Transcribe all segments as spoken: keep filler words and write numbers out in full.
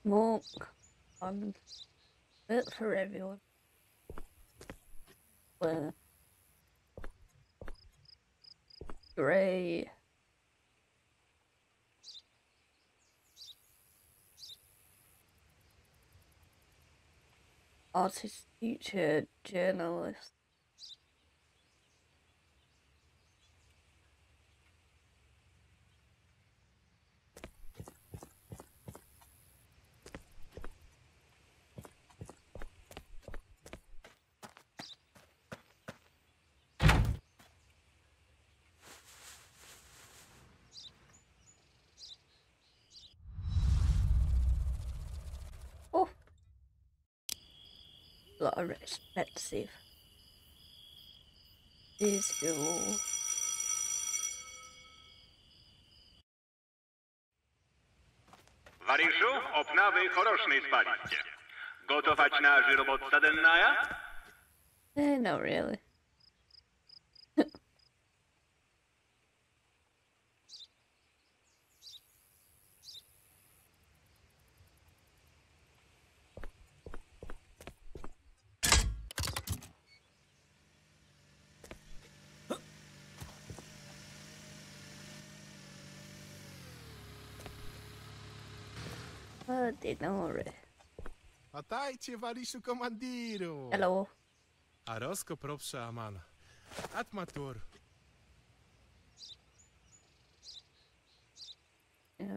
Smoke on it for everyone. Where grey. Artist, teacher, journalist. Oh, a lot of expensive. Is your Варішу, обнави хороший спалите. Готовать на жиробот саденная? Eh, not really. Oh, didn't already. Witajcie, Waliszu komandiru. Hello. A Rosko propsze Aman. Atmatur. Yeah.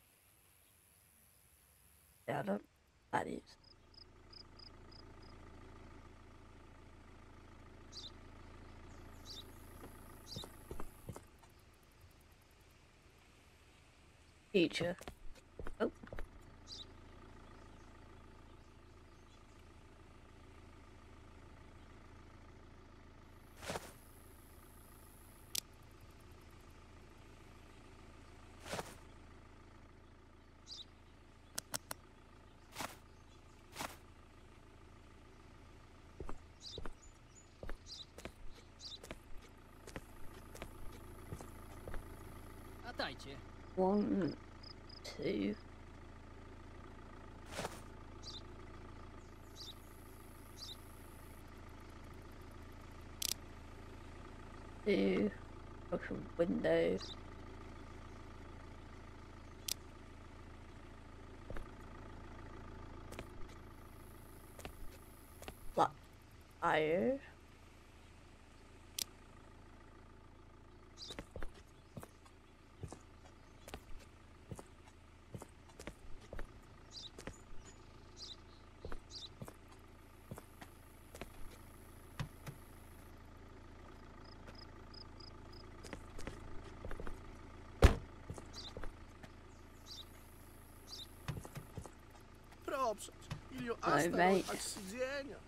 Yeah, I don't. That is. Teacher. Oh. Witajcie. One, two. Two. Open window. Flat tire. Proprzeć. Ilio No, asta mate. oksidzenia.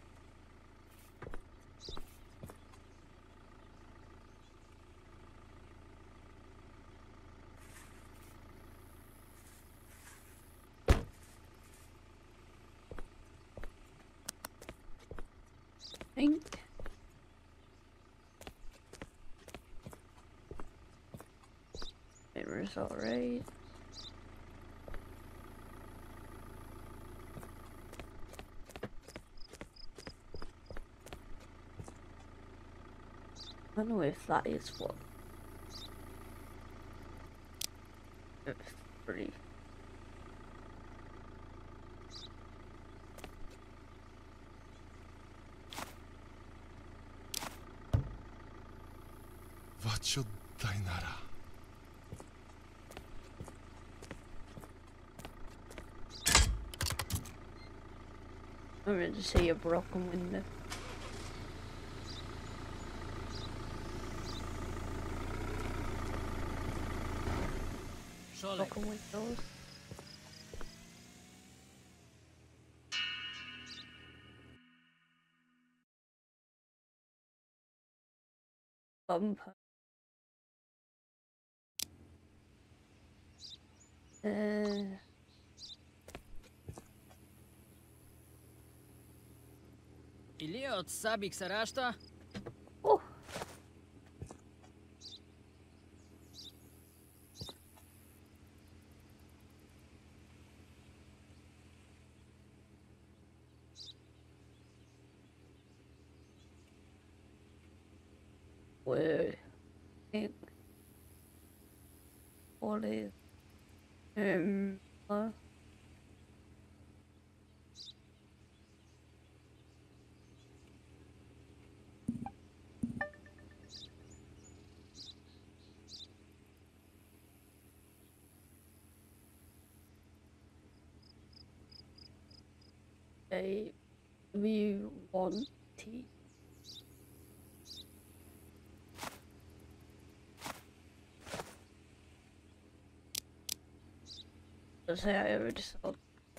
Think. Mirror's alright. I don't know if that is what. It's three. Waccio Dainara. I'm going to see a broken window. Szolek. Broken windows. Bumper. Uh, Ili od Sabik Saraszta? oh. Where think what is um uh, a we want tea. Let's say I already sold.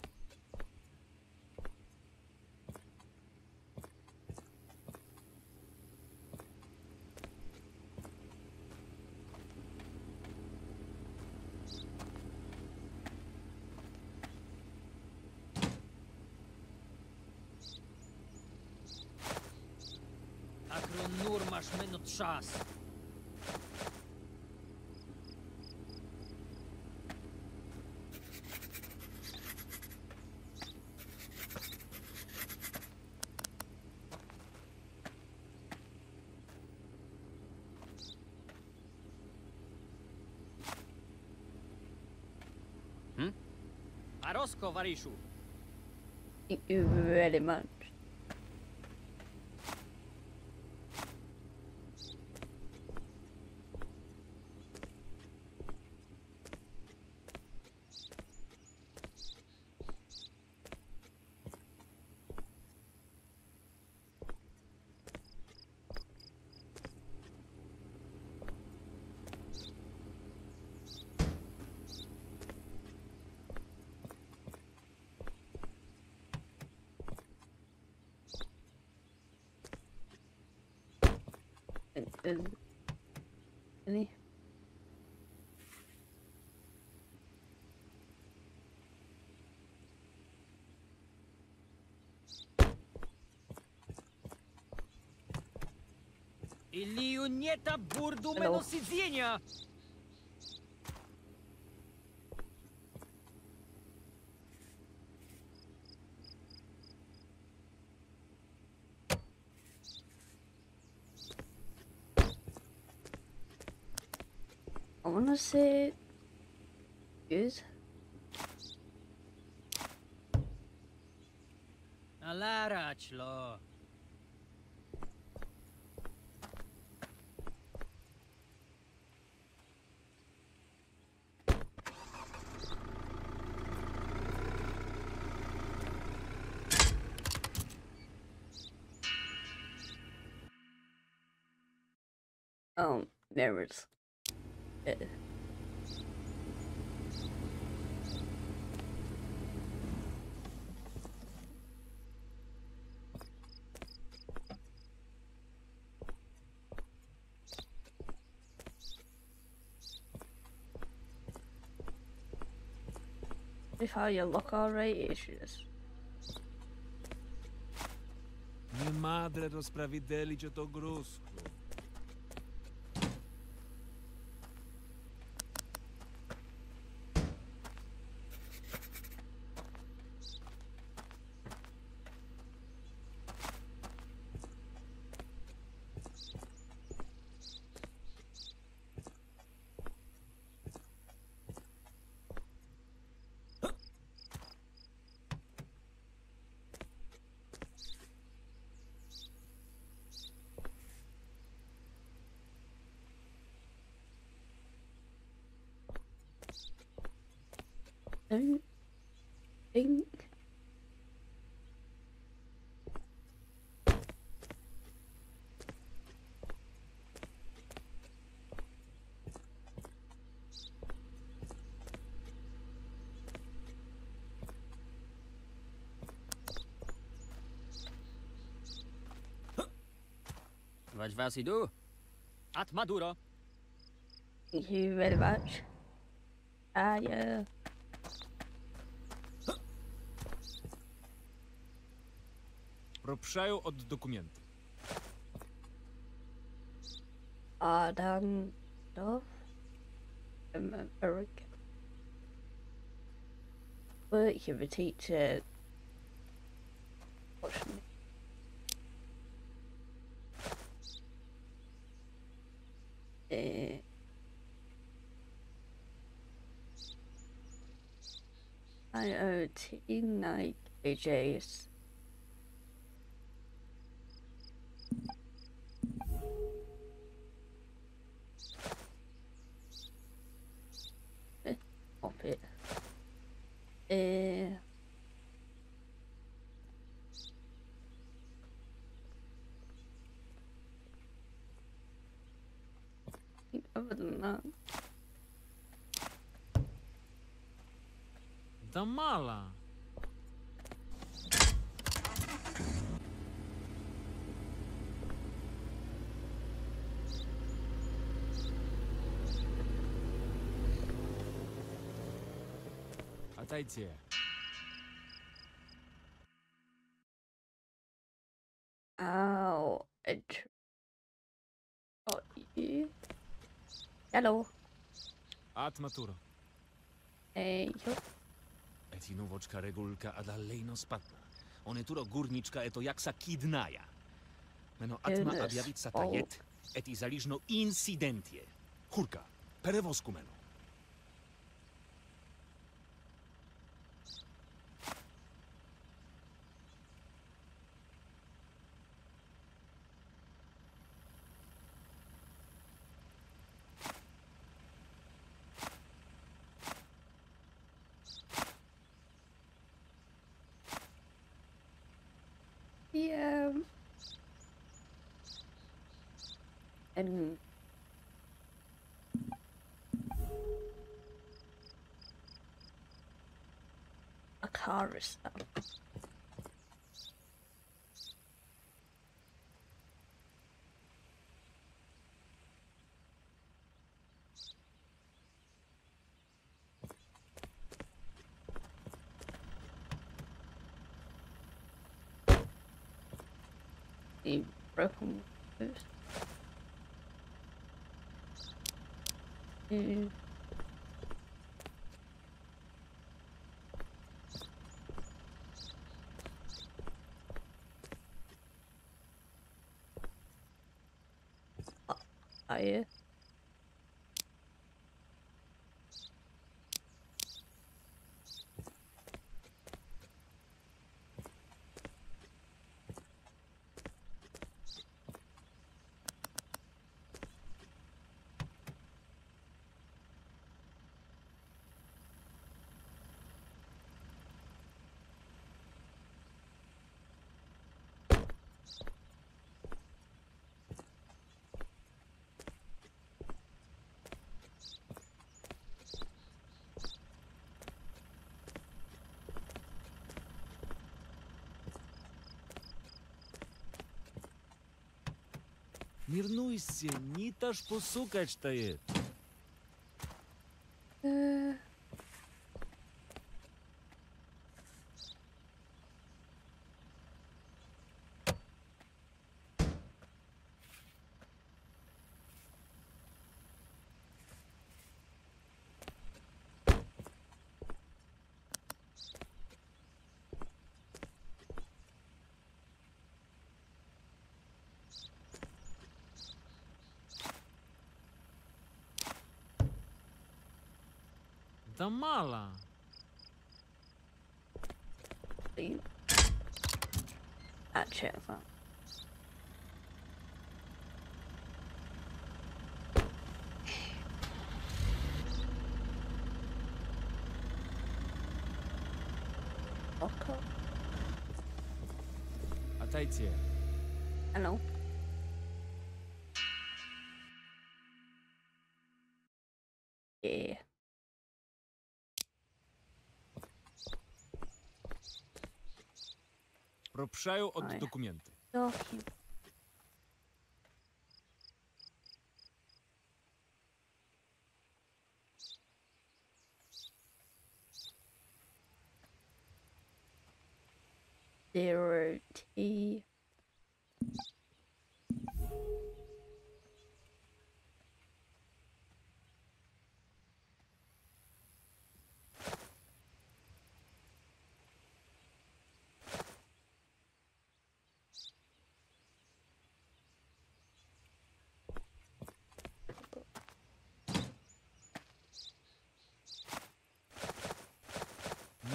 Akron nur masz minut czas. Hmm? Arosko, Wariszu. Thank you very much. And, any Илью нет бурду Hello. мено сиденья. I wanna say good. Alaračlo. Um, there it is. Uh, If how you look alright, it's just Nie madre rozpravideli cię to grusko. don't think Wać was idu? At Maduro. thank you very much. Ah, yeah. Пропшаю od dokumenty. Adam stuff. Um, Eric. Work of a teacher. Watching I O T nine K Js. Pop it. Uh, other than that, Da mala. Отойди. oh, it, oh, you. Hello. Atmaturo. Hey, yo. Eti nuvočka regulka a dalejno spatna. On turo gurnička eto jaksa kidnaja. Meno atma Goodness, abjavica oh. tajet, eti zaližno incidentie. Hurka, perevozku meno. Yeah. And a car is up. The broken windows. Mm. Oh, yeah. Мирнуйся, не таж посукать стоит. Uh, Да мало. the actually, I thought. Okay. Отойди. Hello. Yeah. Пропшаю от Ой. документы. Document. Zero T.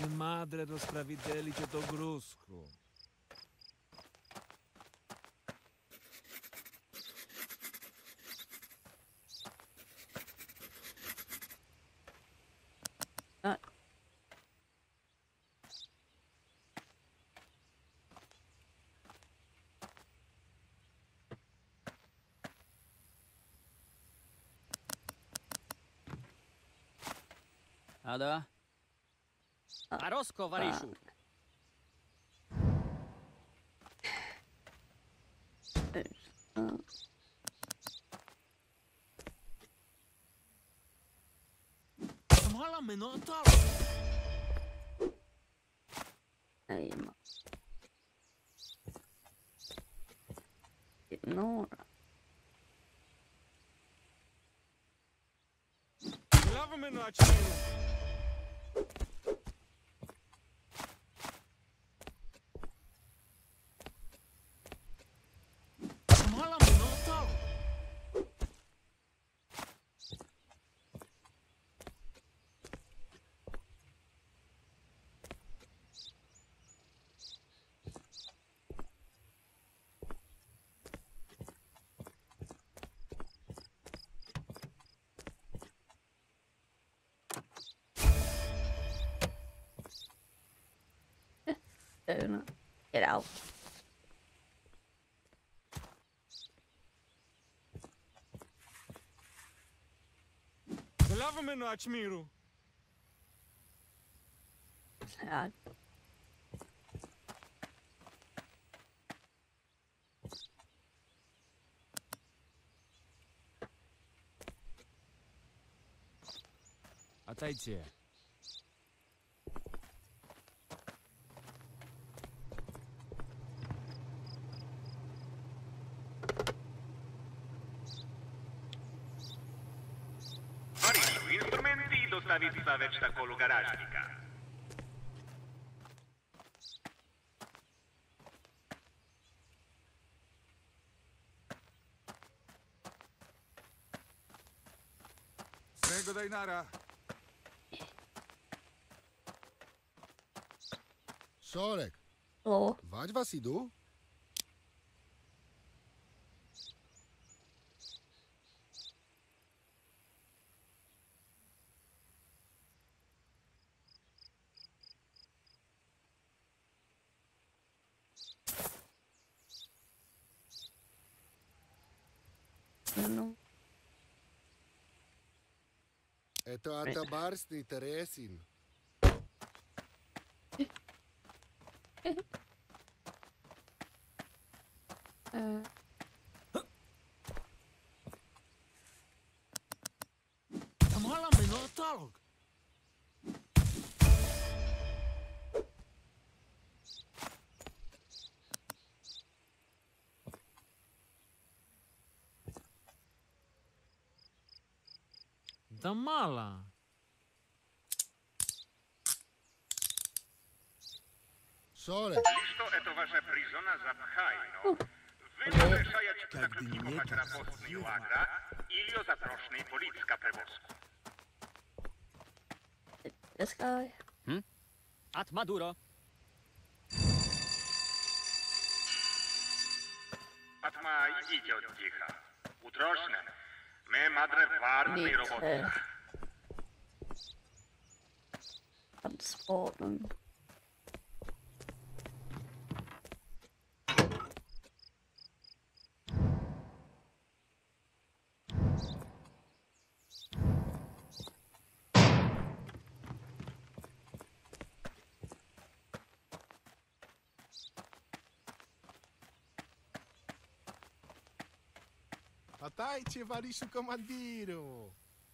Mi madre rozprawidelli cię to gruzku. Uh, Ada? A Rosko, Wariszu. uh, Mala minota. nej, ma. Ignora. Lava minota. Mala minota. Donut. Get out. Lava minota, Miru. Sad. Отойди. Wariszu, instrumenti i dostawica već takolu garažnika. Svego dinara. Sorek, Oh, vať vás idú? no. Eto atabarsný Teresin. Uh, Mala minota. Da mala. Sorek, Isto eto vaša prizona za Pchajno. Ви решаєте заключникувати рапостний лагра или запрошний поліцька превозку. this guy. At Maduro. Атма, идите от тиха. Утрошне. Ме мадре варний Need робота. to transport them. Atajcie, Wariszu komandiru.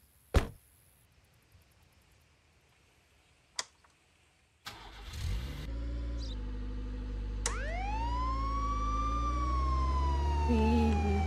Mm.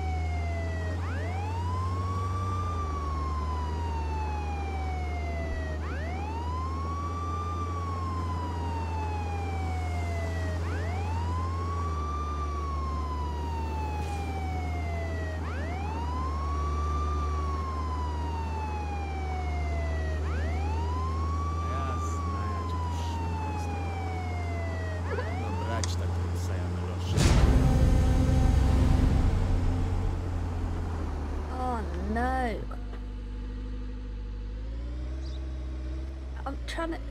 trying to...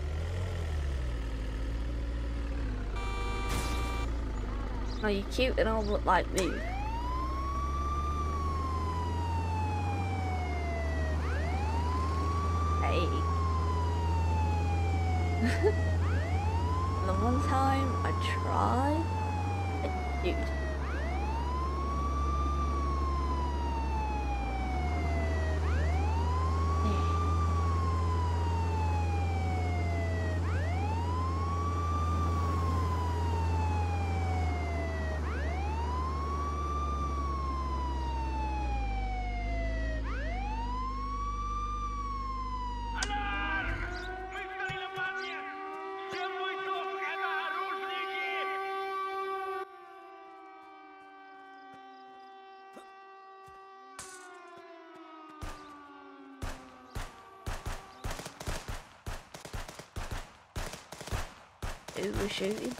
Oh, you're cute and all, but like me. Hey. The one time I tried, dude. Who was shooting?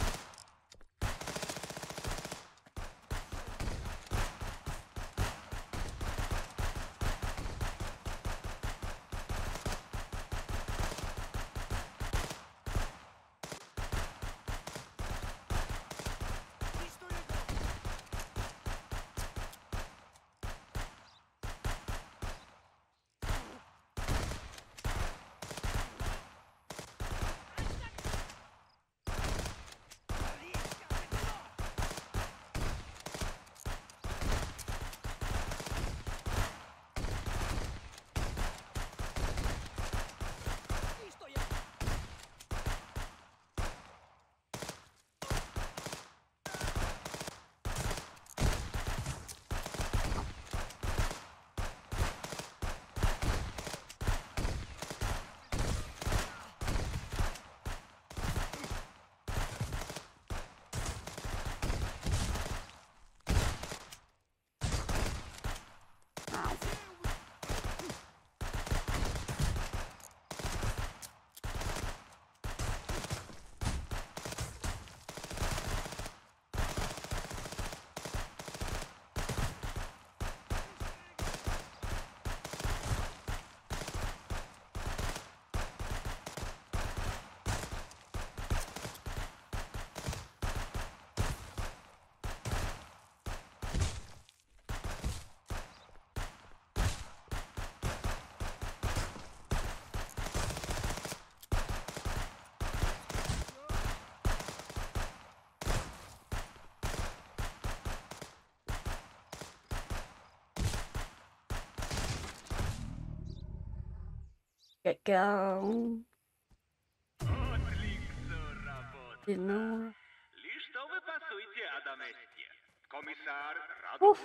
Get going. You know. Что вы пасуете, Адаметти? Комиссар рад буду.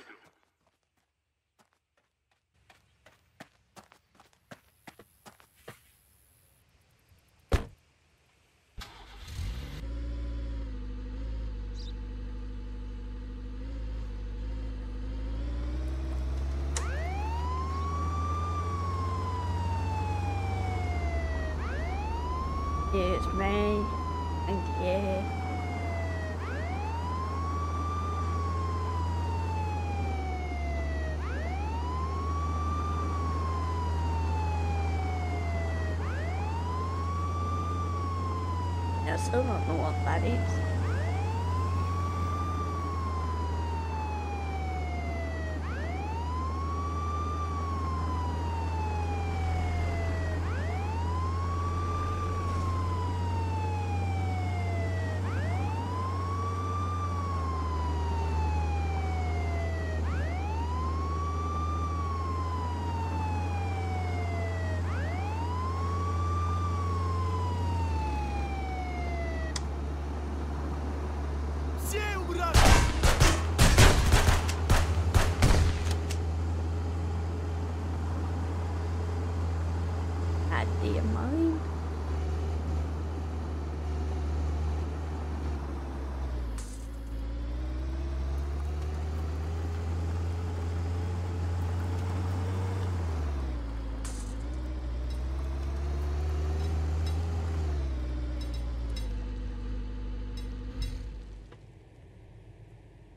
Yeah, it's me. And yeah. I still don't know what that is. Idea mine.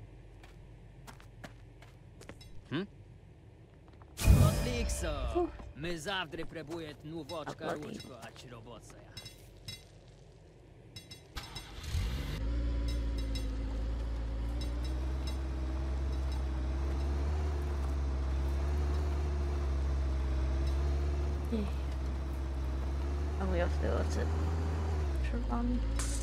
Odlično. My завтра прибує новочка Оплати. ручка, а чи робота. Yeah. And we have to go to Contraband.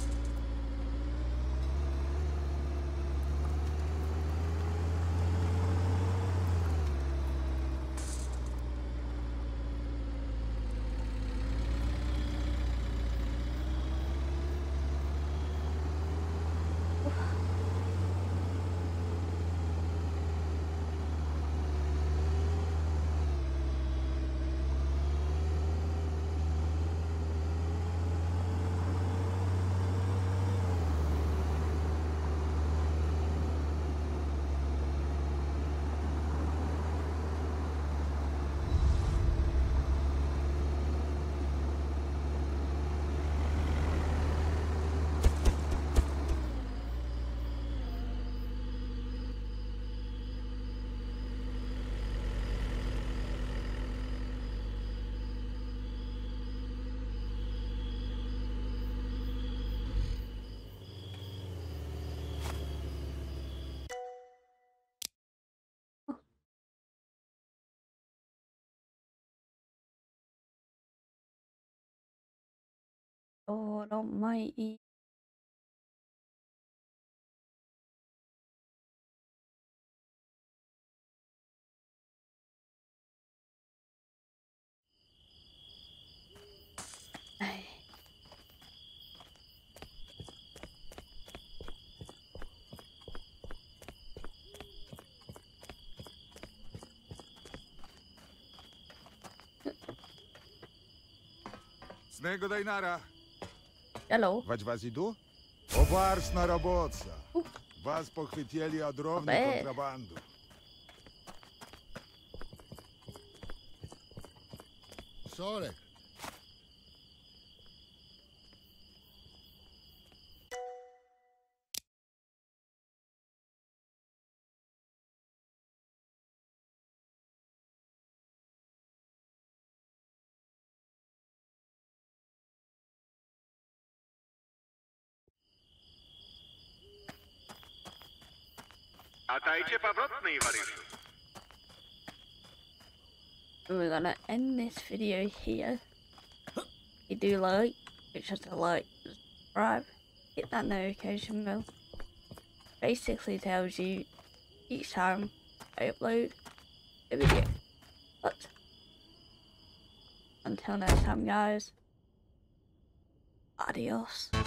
God almighty. Ay. С него Дайнара. Hello. Вать вас иду? Обарсна работа. Ух. Вас похватили от ровни Обе. контрабанду. Sole. Attajcie powrotnej, Iwariszu. We're gonna end this video here. If you do like, make sure to like, subscribe, hit that notification bell. Basically tells you each time I upload a video. But until next time, guys, adios.